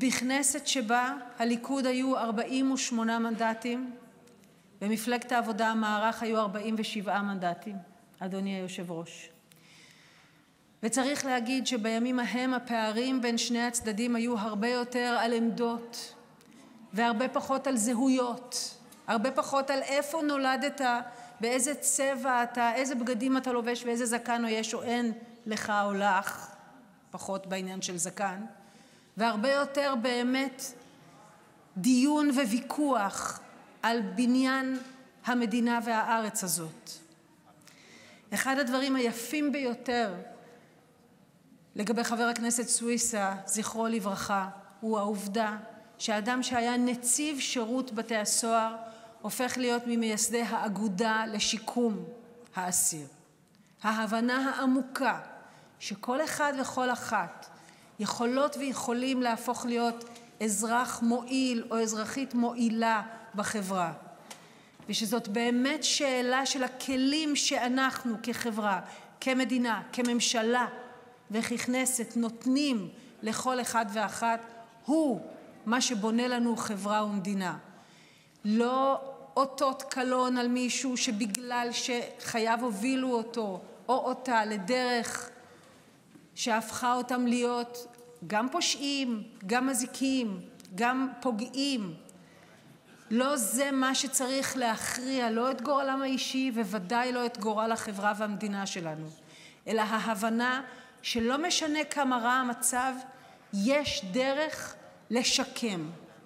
בכנסת שבה הליכוד היו 48 מנדטים, במפלגת העבודה המערך היו 47 מנדטים, אדוני היושב ראש. וצריך להגיד שבימים ההם הפערים בין שני הצדדים היו הרבה יותר על עמדות, והרבה פחות על זהויות, הרבה פחות על איפה נולדת, באיזה צבע אתה, איזה בגדים אתה לובש ואיזה זקן או יש או אין לך או לך, פחות בעניין של זקן, והרבה יותר באמת דיון וויכוח על בניין המדינה והארץ הזאת. אחד הדברים היפים ביותר לגבי חבר הכנסת סוויסה, זכרו לברכה, הוא העובדה שהאדם שהיה נציב שירות בתי הסוהר הופך להיות ממייסדי האגודה לשיקום האסיר. ההבנה העמוקה שכל אחד וכל אחת יכולות ויכולים להפוך להיות אזרח מועיל או אזרחית מועילה בחברה. ושזאת באמת שאלה של הכלים שאנחנו כחברה, כמדינה, כממשלה וככנסת נותנים לכל אחד ואחת, הוא מה שבונה לנו חברה ומדינה. לא אותות קלון על מישהו שבגלל שחייו הובילו אותו או אותה לדרך שהפכה אותם להיות גם פושעים, גם מזיקים, גם פוגעים. לא זה מה שצריך להכריע, לא את גורלם האישי וודאי לא את גורל החברה והמדינה שלנו, אלא ההבנה שלא משנה כמה רע המצב, יש דרך לשקם.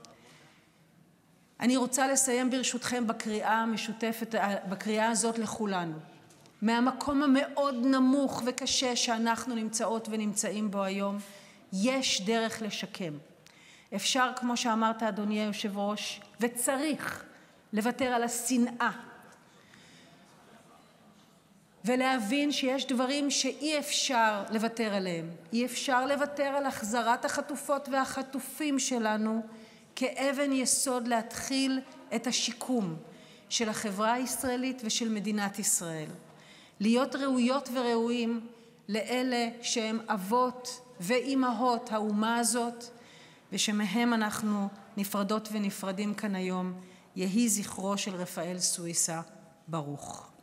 אני רוצה לסיים ברשותכם בקריאה המשותפת, בקריאה הזאת לכולנו. מהמקום המאוד נמוך וקשה שאנחנו נמצאות ונמצאים בו היום, יש דרך לשקם. אפשר, כמו שאמרת אדוני היושב ראש, וצריך לוותר על השנאה, ולהבין שיש דברים שאי אפשר לוותר עליהם. אי אפשר לוותר על החזרת החטופות והחטופים שלנו כאבן יסוד להתחיל את השיקום של החברה הישראלית ושל מדינת ישראל. להיות ראויות וראויים לאלה שהם אבות ואימהות האומה הזאת, ושמהם אנחנו נפרדות ונפרדים כאן היום. יהי זכרו של רפאל סוויסה ברוך.